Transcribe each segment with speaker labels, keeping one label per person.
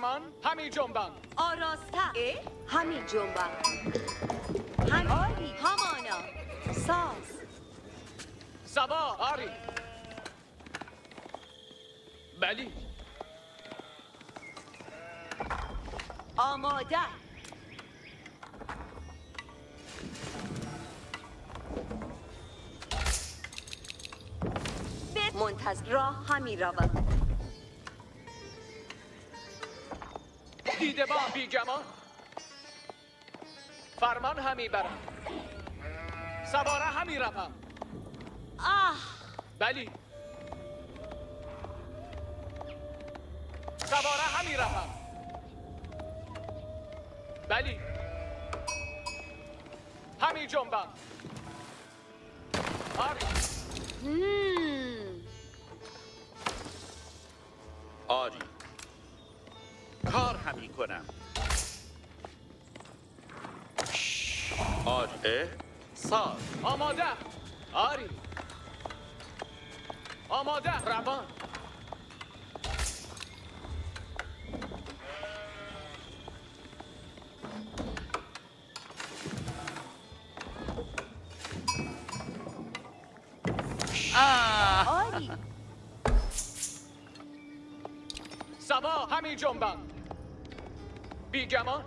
Speaker 1: فرمان همی جنبم.
Speaker 2: آراسته همی جنبم. همی همانا ساز.
Speaker 1: سبا آری. بلی.
Speaker 2: آماده. منتظر را همی روم.
Speaker 1: دیده با بیگمان فرمان همی برم. سواره همی روم. بلی. سواره همی روم. بلی. همی جنبم. آری.
Speaker 3: آری. کار همی کنم. آری. ساز.
Speaker 1: آماده. آری. آماده. روان.
Speaker 2: آری.
Speaker 1: سبا همی جنبم. بیگمان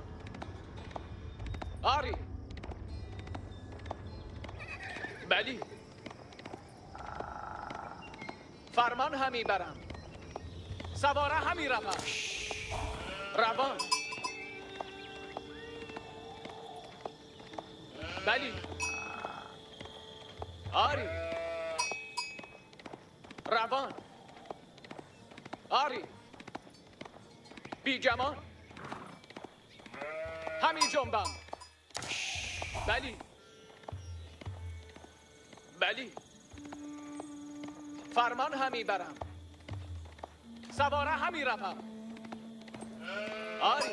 Speaker 1: آری. بلی. فرمان همی برم. سواره همی روم. روان. بلی. آری. روان. آری. بیگمان همی جنبم. بلی. بلی. فرمان همی برم. سواره همی روم. آری.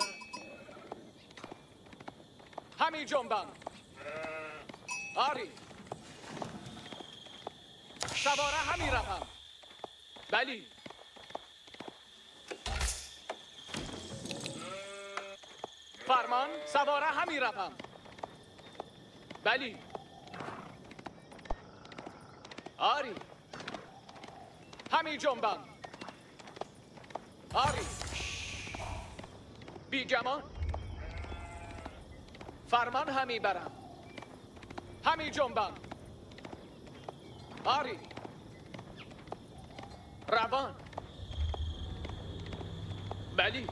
Speaker 1: همی جنبم. آری. سواره همی روم. بلی. فرمان سواره همی روم. بلی. آری. همی جنبم. آری. بیگمان فرمان همی برم. همی جنبم. آری. روان. بلی.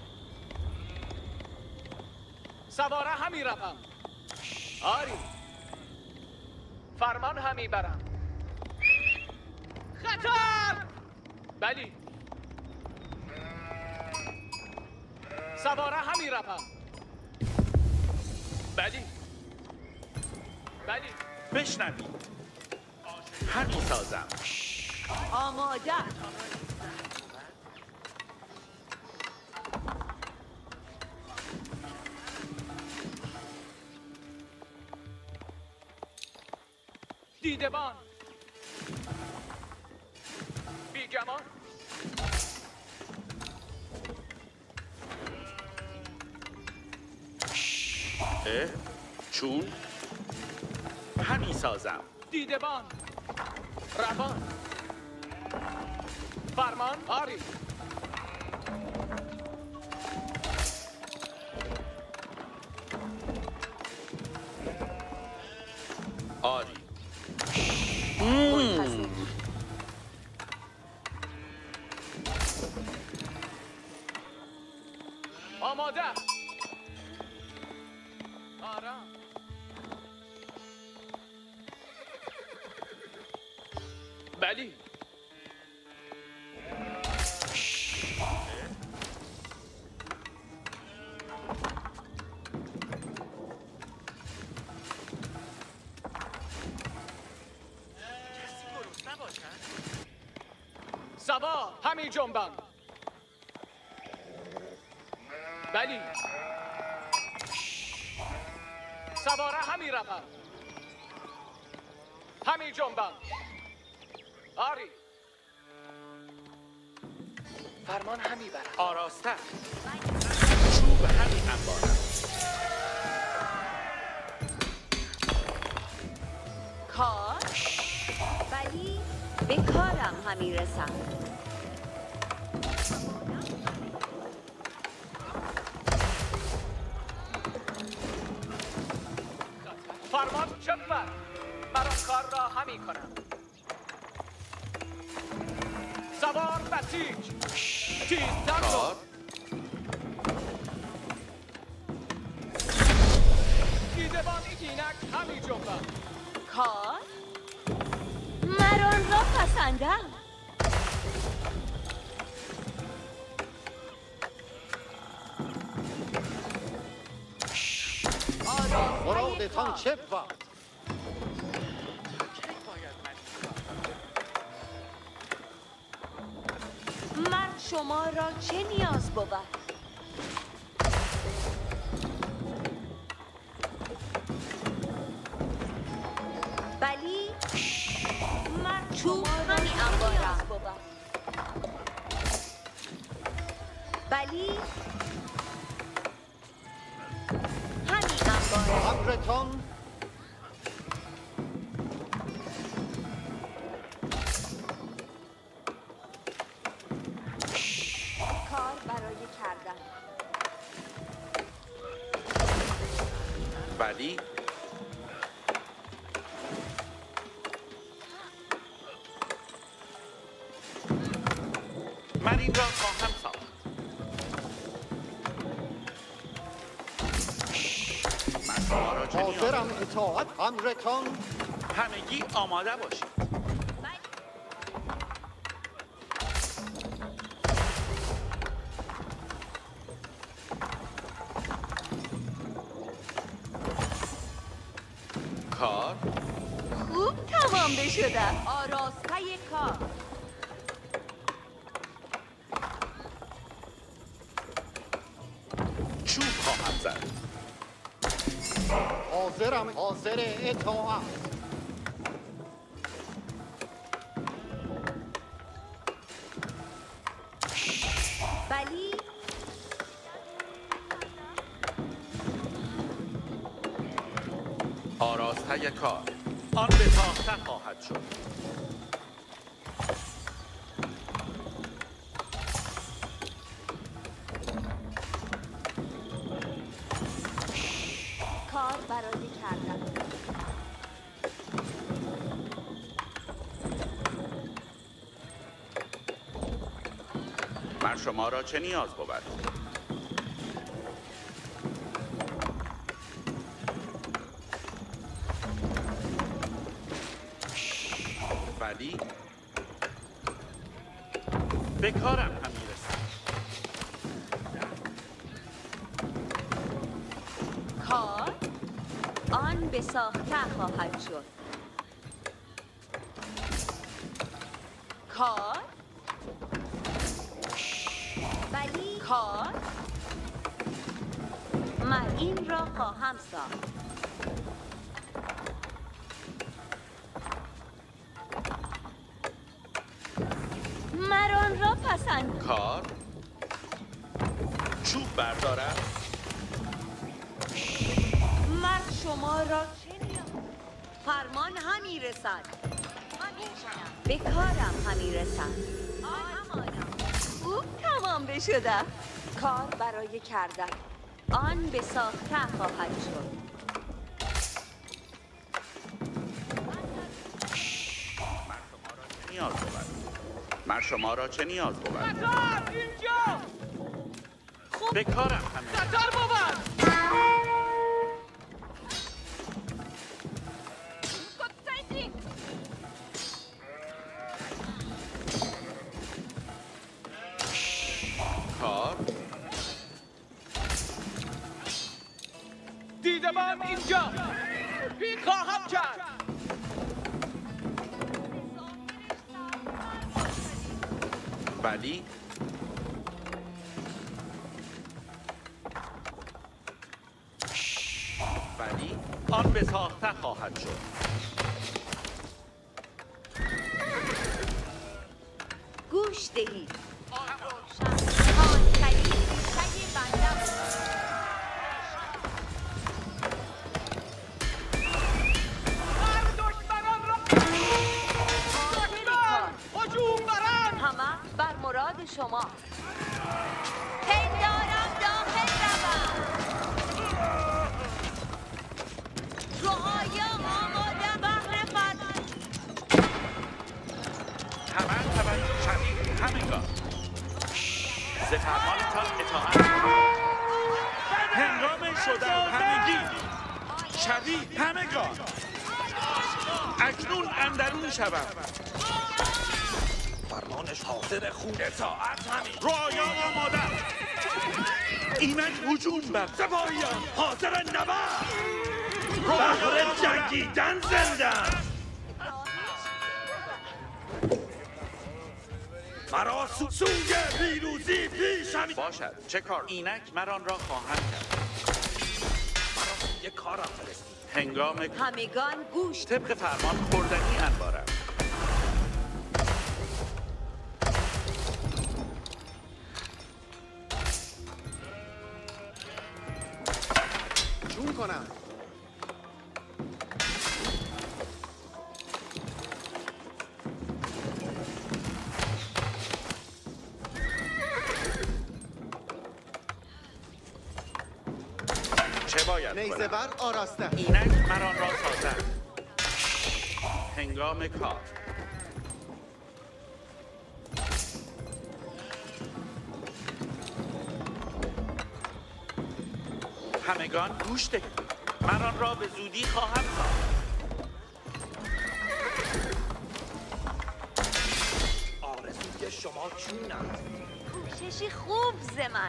Speaker 1: سواره همی روم. آری. فرمان همی برم. خطر. بلی. سواره همی روم. بلی. بلی.
Speaker 3: بشنوید. همی سازم.
Speaker 2: آماده.
Speaker 1: دیدبان. بیگمان.
Speaker 3: چون همی سازم.
Speaker 1: دیدبان. روان. فرمان آری.
Speaker 3: آری.
Speaker 2: منتظر.
Speaker 1: آماده. آرام. بلی. سبا همی جنبم. بلی. سواره همی روم. همی جنبم. آری. فرمان همی برم.
Speaker 3: آراسته. انبارم.
Speaker 2: کار ولی به کارم همی رسم.
Speaker 1: فرمان چه بود؟ من آن کار را همی کنم. سوار بسیج تیزتر
Speaker 3: کار
Speaker 1: رو دیدبان اینک همی جنبم.
Speaker 2: کار مران را پسندم.
Speaker 4: مرادتان چه بود؟
Speaker 2: مرد شما را چه نیاز بود؟ بلی مرد شما را همی انبارم. بلی همی انبارم.
Speaker 4: امرتان
Speaker 2: کار برای کردن.
Speaker 3: ولی من این را خواهم ساخت. من شما را چه نیاز
Speaker 4: حاضرم
Speaker 3: بود؟
Speaker 4: اطاعت امرتان.
Speaker 3: همگی آماده باشید. کار
Speaker 2: خوب تمام بشده. آراسته کار.
Speaker 3: چوب خواهم زد.
Speaker 4: حاضر اطاعت.
Speaker 2: بلی
Speaker 3: آراسته کار آن به تاخته خواهد شد.
Speaker 2: کار برای کردن.
Speaker 3: من شما را چه نیاز بود؟ ولی به کارم هم میرسم.
Speaker 2: کار آن به ساخته خواهد شد. کار ولی کار من این را خواهم ساخت. مران را پسند.
Speaker 3: کار چوب بردارم.
Speaker 2: مرد شما را چه نیاز؟ فرمان همی رسد. به کارم همی رسد. خوب تمام بشده. کار برای کردن. آن به ساخته خواهد شد.
Speaker 3: من شما را چه نیاز بود؟
Speaker 1: قطار اینجا
Speaker 3: به کارم هم میرسم.
Speaker 1: قطار بود.
Speaker 3: کار
Speaker 1: دیدبان اینجا خواهم کرد.
Speaker 3: ولی آن به ساخته خواهد شد.
Speaker 2: گوش دهید. خانترین ریشه بنده بود. شما پندارم داخل روم رعایا آماده بهر فتح
Speaker 3: شبیه همینگاه ز فرمانتان اطاعت هنگام شدن همگی شبیه همگاه اکنون اندرون شوم فرمانش حاضر خون اطاعت همین رعایا آماده اینک هجوم بر سپاهیان حاضر نبرد بهر جنگیدن زنده مرا سوی پیروزی پیش همی باشد چه کار اینک مران را خواهم کرد مرا سوی کارم فرستید هنگام
Speaker 2: همگان گوش
Speaker 3: طبق فرمان خوردنی انبارم
Speaker 4: چون کنم
Speaker 3: چه باید
Speaker 4: نیزه
Speaker 3: کنم
Speaker 4: بر آراسته
Speaker 3: اینک مران را سازم هنگام کار همگان گوش دهید مران را به زودی خواهم ساخت آرزوی شما چون است
Speaker 2: کوششی خوب زمن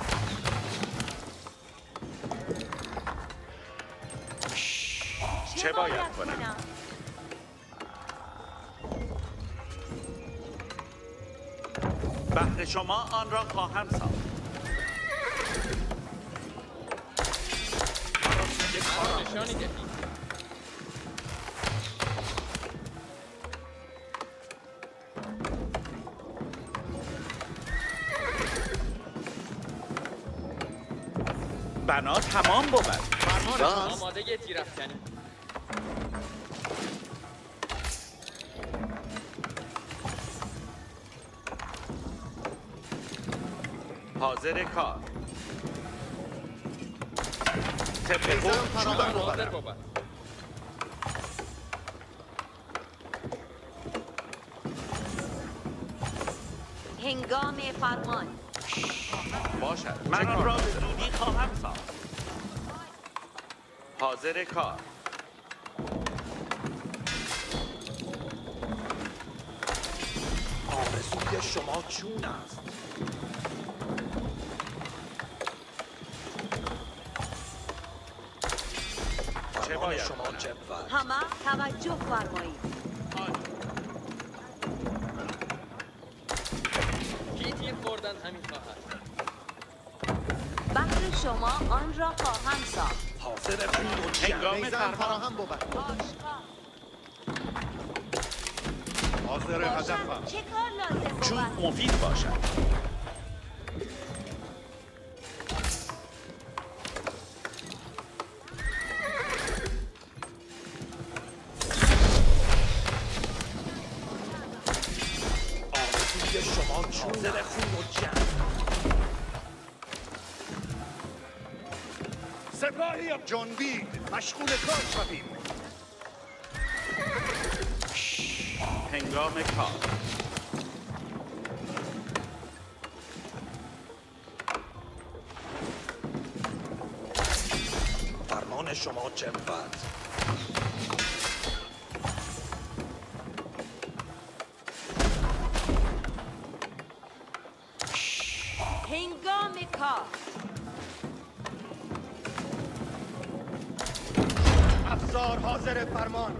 Speaker 3: چه باید کنم بهر شما آن را خواهم ساخت
Speaker 1: نشانی دهید
Speaker 3: بنا تمام بود
Speaker 4: فرمانتان
Speaker 1: آماده تیرافکنی
Speaker 3: حاضر کار طبق
Speaker 4: نیزم
Speaker 3: خود
Speaker 4: فراهم
Speaker 3: چوبم
Speaker 4: بود.
Speaker 1: حاضر
Speaker 3: ببرم
Speaker 1: بود
Speaker 2: هنگام فرمان
Speaker 3: باشد من آن را به زودی خواهم ساخت حاضر کار آرزوی شما چون است چه باید شما جبور
Speaker 2: همه توجه فرمایید
Speaker 1: کی تیر خوردن همین خواهد
Speaker 2: بهر شما آن را خواهم ساخت
Speaker 3: حاضر خون و هنگام
Speaker 4: نیزم
Speaker 3: فرمان
Speaker 4: فراهم بود
Speaker 2: آشکار
Speaker 4: حاضر هدفم
Speaker 2: چه کار لازم
Speaker 3: چوب
Speaker 2: بود
Speaker 3: مفید باشد آرزوی شما حاضر خون و جنگ سپاهیم
Speaker 4: جنبید مشغول کار شویم
Speaker 3: هنگام کار فرمان شما چه بود
Speaker 2: هنگام کار
Speaker 4: افسار حاضر فرمان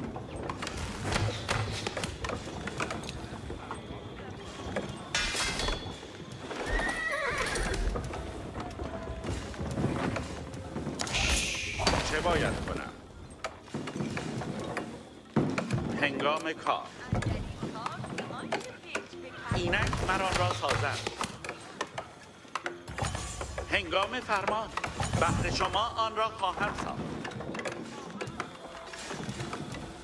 Speaker 3: چه باید کنم هنگام کار اینک مران را سازم هنگام فرمان بهر شما آن را خواهم ساخت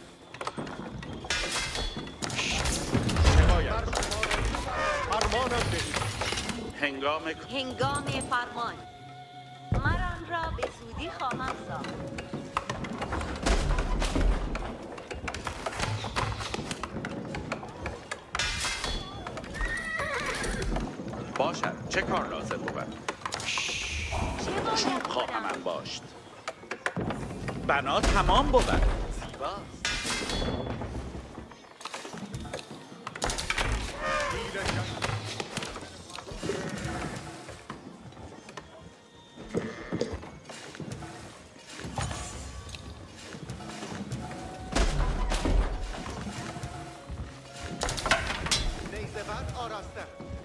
Speaker 3: چه باید
Speaker 4: فرمانم به
Speaker 2: هنگام فرمان. من آن را به زودی خواهم ساخت.
Speaker 3: باشد. چه کار لازم بود؟ چوب خواهم انباشت. بنا تمام بود. زیباست.
Speaker 4: نیزه بند آراسته.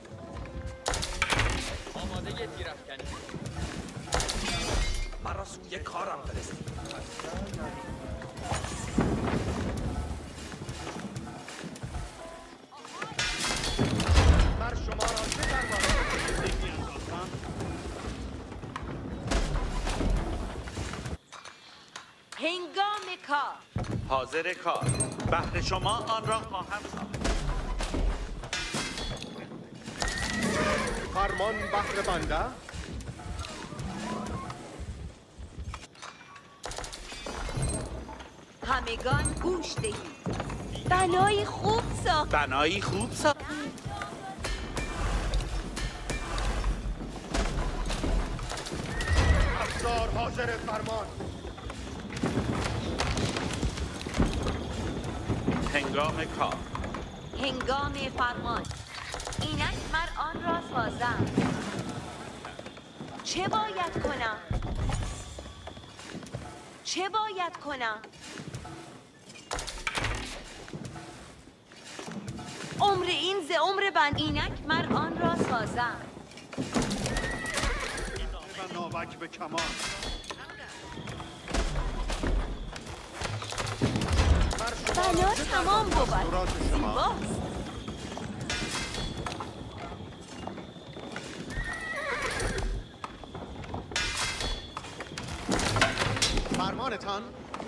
Speaker 1: آماده یه تیرافکنی.
Speaker 3: مرا سوی کارم فرستید.
Speaker 4: بر شما را چه فرمان؟
Speaker 2: هنگام کار.
Speaker 3: حاضر کار. بهر شما آن را خواهم ساخت.
Speaker 4: فرمان بهر بنده.
Speaker 2: همگان گوش دهید. بنایی خوب ساخت.
Speaker 3: بنایی خوب ساخت.
Speaker 4: افسار حاضر فرمان.
Speaker 3: هنگام کار.
Speaker 2: هنگام فرمان. اینک من آن را سازم. چه باید کنم؟ چه باید کنم؟ عمر این ز عمر بند. اینک من آن را سازم.
Speaker 4: و ناوک به کمان.
Speaker 2: بنا تمام بود.
Speaker 4: دستورات شما.
Speaker 2: زیباست.
Speaker 4: فرمانتان.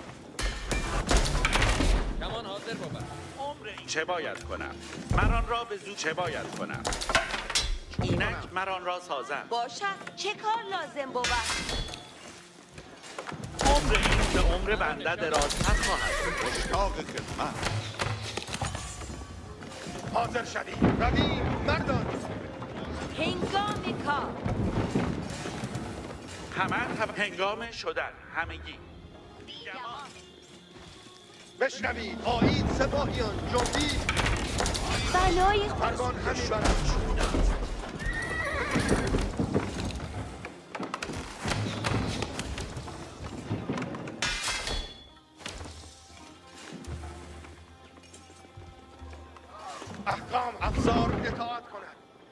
Speaker 1: کمان حاضر بود.
Speaker 3: عمر این چه باید کنم؟ من آن را به زود چه باید کنم؟ اینک من آن را سازم.
Speaker 2: باشد. چه کار لازم بود؟
Speaker 3: عمر این به عمر بنده درازتر خواهد.
Speaker 4: مشتاق خدمت. حاضر شدید. رویم مردان.
Speaker 2: هنگام کار.
Speaker 3: هم هنگام شدن. همگی.
Speaker 4: بشنوید. آیید سپاهیان. جنبید.
Speaker 2: بنای خوب.
Speaker 4: فرمان همی برد. احکام افسار اطاعت کند.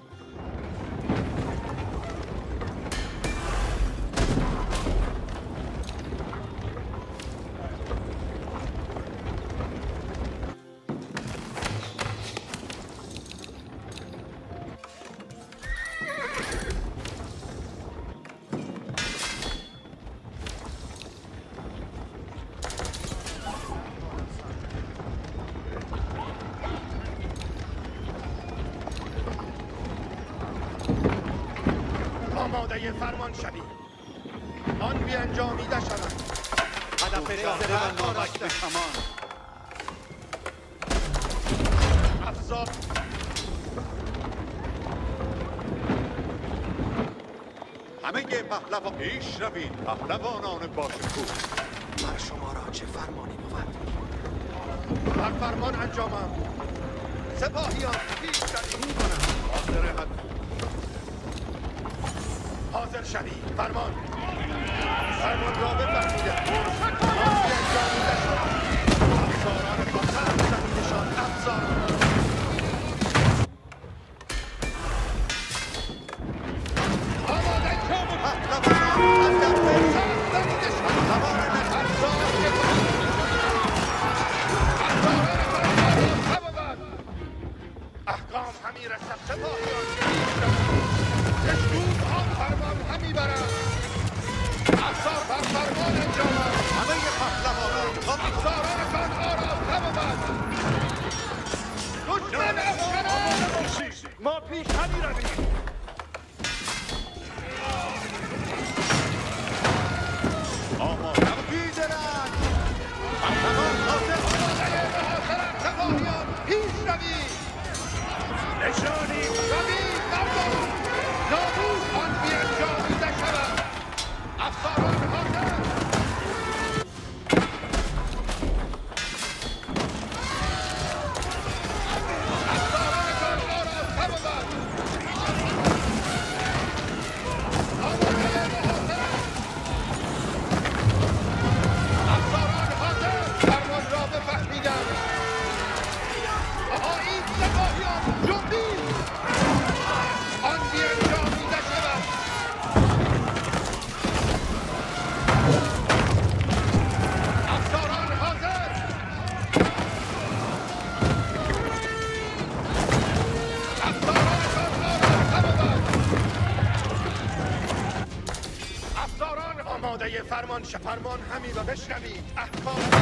Speaker 4: آماده فرمان شوید. آن بیانجامیده شود. هدف نیزه بند آراسته. به کمان. افسار. همه پهلوان پیش روید. پهلوانان باشکوه.
Speaker 5: بر شما را چه فرمانی بود؟
Speaker 4: بر فرمان انجامم. سپاهیان پیش روید. حاضر حد. حاضر شوید. فرمان. فرمان را بفرمودم. آن بیانجامیده شد. افساران خاطر زمینشان افسار. آماده شد. پهلوانان اندر فرسان زمینشان توان افسار بکنید. افساران خاطر بود. احکام همی رسد. سپاهیان پیش روید. دشمن آن فرمان همی برد. افسار بر فرمان انجامد. همه فرمان همی و بشنوید احکام